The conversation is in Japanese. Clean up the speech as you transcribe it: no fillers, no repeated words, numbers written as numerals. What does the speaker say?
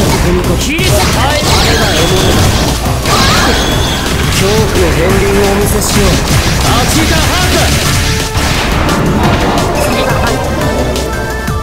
踏み込む。 切り裂く。 あれが獲物だ。恐怖の片鱗をお見せしよう。 8か